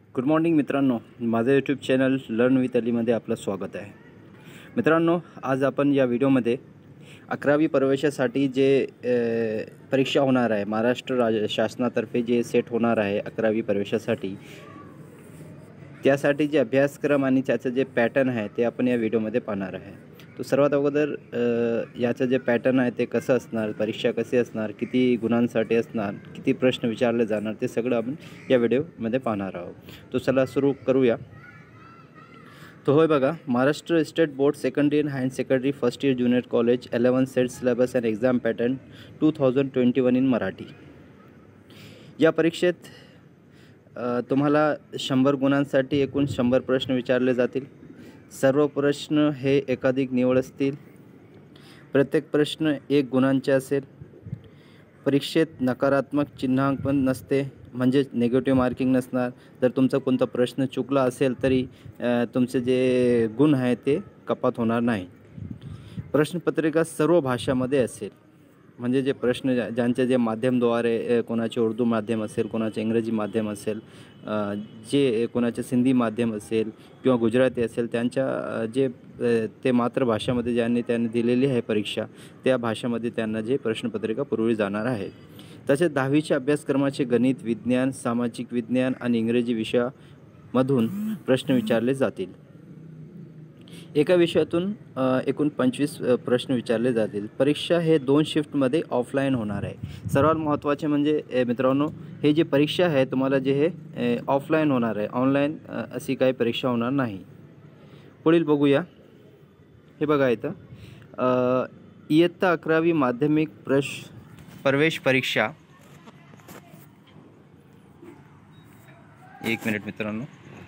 Good morning मित्रांनो, माझं YouTube channel learn with अलीमध्ये आपलं स्वागत आहे. मित्रांनो, आज आपण या व्हिडिओमध्ये 11वी प्रवेशासाठी जे परीक्षा होणार आहे, महाराष्ट्र शासनातर्फे जे सेट होणार आहे 11वी प्रवेशासाठी, त्यासाठी जे अभ्यासक्रम आणि त्याचं जे पॅटर्न आहे ते आपण या व्हिडिओमध्ये पाहणार आहे. तो सर्वात अगोदर याचं जे पॅटर्न आहे ते कसं असणार, परीक्षा कशी असणार, किती गुणांसाठी असणार, किती प्रश्न विचारले जाणार, ते सगळं आपण या व्हिडिओमध्ये पाहणार आहोत. तो चला सुरू करूया. तो होय बघा, Maharashtra state board secondary and higher secondary first year junior college 11 set syllabus and exam pattern 2021 in Marathi. या परीक्षेत तुम्हाला 100 गुणांसाठी एकूण 100 प्रश्न विचारले जातील. सर्व प्रश्न हे एकाधिक निवड असतील. प्रत्येक प्रश्न 1 गुणांचे असेल. परीक्षेत नकारात्मक चिन्हांकन नसते, म्हणजे नेगेटिव्ह मार्किंग नसणार. जर तुमचा कोणता प्रश्न चुकला असेल तरी तुमचे जे गुण आहे ते कपात होणार नाही. प्रश्नपत्रिका सर्व भाषामध्ये असेल, म्हणजे जे प्रश्न ज्यांचे जे माध्यमद्वारे, कोणाचे उर्दू माध्यम असेल, कोणाचे इंग्रजी माध्यम असेल, जे कोणाचे सिंधी माध्यम असेल किंवा गुजराती असेल, त्यांच्या जे ते मातृभाषामध्ये त्यांनी दिलेली आहे परीक्षा, त्या भाषेमध्ये त्यांना जे प्रश्नपत्रिका पुरवली जाणार आहे. तसेच 10वीच्या अभ्यासक्रमाचे गणित, विज्ञान, सामाजिक विज्ञान आणि इंग्रजी विषयामधून प्रश्न विचारले जातील. एका विषयातून एकूण 25 प्रश्न विचारले जातील. परीक्षा हे 2 शिफ्टमध्ये ऑफलाईन होणार आहे. सर्वात महत्त्वाचे म्हणजे मित्रांनो, हे जे परीक्षा आहे तुम्हाला जे हे ऑफलाईन होणार आहे, ऑनलाईन अशी काही परीक्षा होणार नाही. पुढील बघूया. हे बघा इथं इयत्ता 11वी माध्यमिक प्रवेश परीक्षा. एक मिनिट मित्रांनो.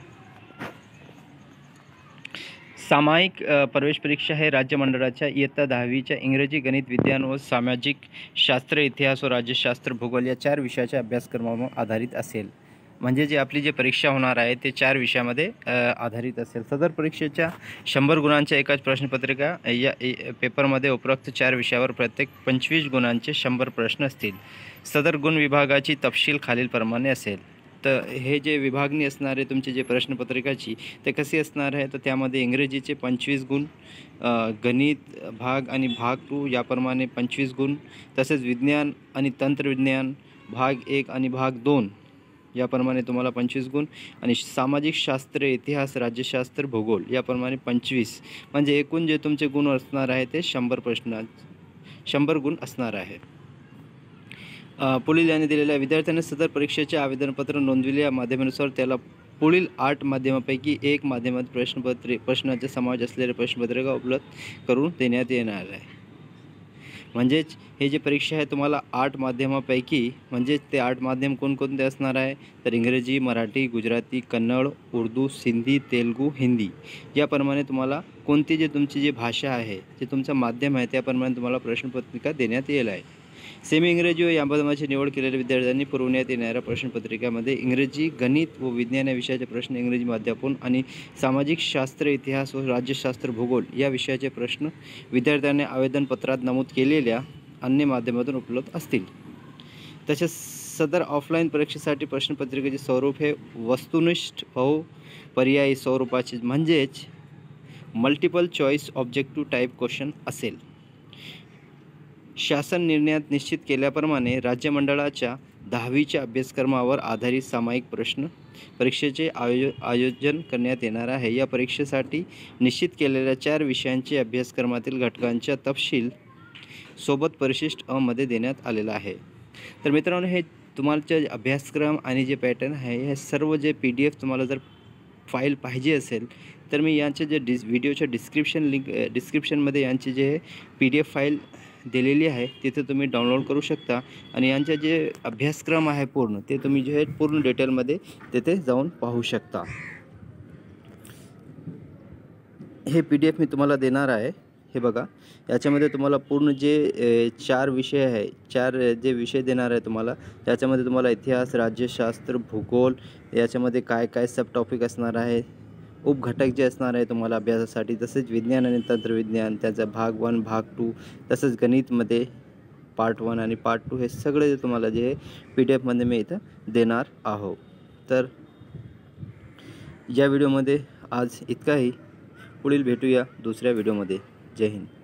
सामायिक प्रवेश परीक्षा हे राज्य मंडळाच्या इयत्ता 10वीच्या इंग्रजी, गणित, विज्ञान व सामाजिक शास्त्र, इतिहास व राज्यशास्त्र, भूगोल या 4 विषयाच्या अभ्यासक्रमावर आधारित असेल. म्हणजे जे आपली जे परीक्षा होणार आहे ते 4 विषयामध्ये आधारित असेल. सदर परीक्षेच्या 100 गुणांच्या एकाच प्रश्नपत्रिका या पेपरमध्ये उपरोक्त 4 विषयावर प्रत्येक 25 गुणांचे 100 प्रश्न असतील. सदर गुण विभागाची तपशील खालीलप्रमाणे असेल. तर हे जे विभागणी असणार आहे तुमची जे प्रश्नपत्रिकाची, ते कशी असणार आहे, तर त्यामध्ये इंग्रजीचे 25 गुण, गणित भाग आणि भाग 2 याप्रमाणे 25 गुण, तसेच विज्ञान आणि तंत्रविज्ञान भाग 1 आणि भाग 2 याप्रमाणे तुम्हाला 25 गुण, आणि सामाजिक शास्त्र, इतिहास, राज्यशास्त्र, भूगोल याप्रमाणे 25, म्हणजे एकूण जे तुमचे गुण असणार आहे ते 100 गुण असणार आहे. पुढील यांनी दिलेल्या विद्यार्थ्यांनी सदर परीक्षेचे आवेदनपत्र नोंदविले. माध्यमानुसार त्याला पुढील 8 माध्यमापैकी 1 माध्यमात प्रश्नाचे समावेश असलेले प्रश्नपत्रिका उपलब्ध करून देण्यात येणार आहे. म्हणजेच हे जे परीक्षा आहे तुम्हाला 8 माध्यमापैकी, म्हणजे ते 8 माध्यम कोणकोणते असणार आहे, तर इंग्रजी, मराठी, गुजराती, कन्नड, उर्दू, सिंधी, तेलुगू, हिंदी याप्रमाणे तुम्हाला कोणती जे तुमची जी भाषा आहे, जे तुमचं माध्यम आहे, त्याप्रमाणे तुम्हाला प्रश्नपत्रिका देण्यात येईल आहे. सेमी इंग्रजी व या माध्यमाची निवड केलेल्या विद्यार्थ्यांनी पुरवण्यात येणाऱ्या प्रश्नपत्रिकामध्ये इंग्रजी, गणित व विज्ञान या विषयाचे प्रश्न इंग्रजी माध्यमातून आणि सामाजिक शास्त्र, इतिहास व राज्यशास्त्र, भूगोल या विषयाचे प्रश्न विद्यार्थ्यांनी आवेदनपत्रात नमूद केलेल्या अन्य माध्यमातून उपलब्ध असतील. तसेच सदर ऑफलाईन परीक्षेसाठी प्रश्नपत्रिकेचे स्वरूप हे वस्तुनिष्ठ पर्यायी स्वरूपाचे, म्हणजेच multiple choice objective type question असेल. शासन निर्णयात निश्चित केल्याप्रमाणे राज्य मंडळाच्या 10वीच्या अभ्यासक्रमावर आधारित सामायिक प्रश्न परीक्षेचे आयोजन करण्यात येणार आहे. या परीक्षेसाठी निश्चित केलेल्या 4 विषयांचे अभ्यासक्रमातील घटकांच्या तपशील सोबत परिशिष्ट अ मध्ये देण्यात आलेला आहे. तर मित्रांनो, हे तुम्हाला अभ्यासक्रम आणि जे पॅटर्न आहे, हे सर्व जे PDF तुम्हाला जर फाईल पाहिजे असेल तर मी यांचे जे व्हिडिओच्या डिस्क्रिप्शनमध्ये यांची जे PDF फाईल दिलेली आहे तिथे तुम्ही डाउनलोड करू शकता, आणि यांचे जे अभ्यासक्रम आहे पूर्ण, ते तुम्ही जे पूर्ण डिटेलमध्ये तिथे जाऊन पाहू शकता. हे PDF मी तुम्हाला देणार आहे. हे बघा, याच्यामध्ये तुम्हाला पूर्ण जे 4 विषय आहे, 4 जे विषय देणार आहे तुम्हाला, त्याच्यामध्ये तुम्हाला इतिहास, राज्यशास्त्र, भूगोल याच्यामध्ये काय काय सब टॉपिक असणार आहे, उपघटक जे असणार आहे तुम्हाला अभ्यासासाठी, तसेच विज्ञान आणि तंत्रविज्ञान त्याचा भाग 1, भाग 2, तसंच गणितमध्ये पार्ट 1 आणि पार्ट 2 हे सगळे तुम्हाला जे PDF मध्ये मी इथं देणार आहोत. तर या व्हिडिओमध्ये आज इतकाही. पुढील भेटूया दुसऱ्या व्हिडिओमध्ये. जय हिंद.